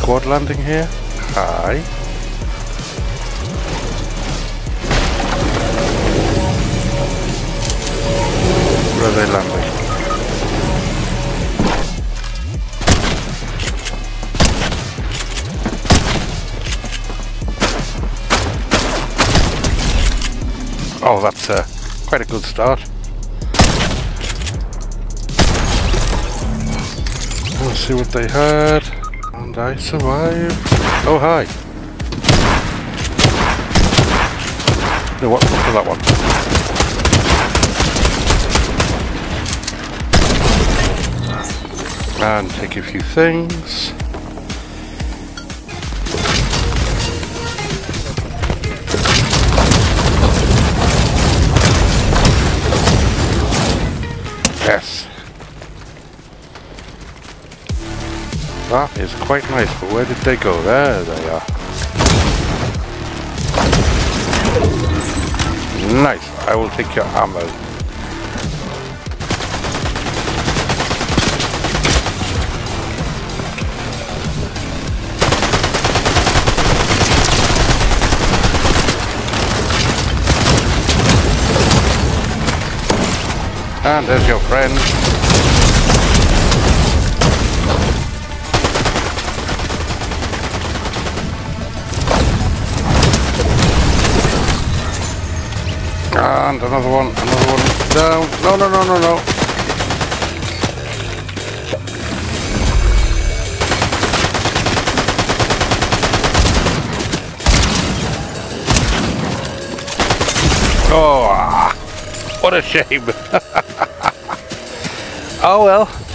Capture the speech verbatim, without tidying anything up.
squad landing here? Hi. Where are they landing? Oh, that's uh, quite a good start. Let's see what they had. And I survived. Oh, hi. No, what? Look for that one. And take a few things. Yes. That is quite nice, but where did they go? There they are. Nice. I will take your ammo. And there's your friend. And another one, another one down. No, no, no, no, no. Oh, what a shame. Oh well.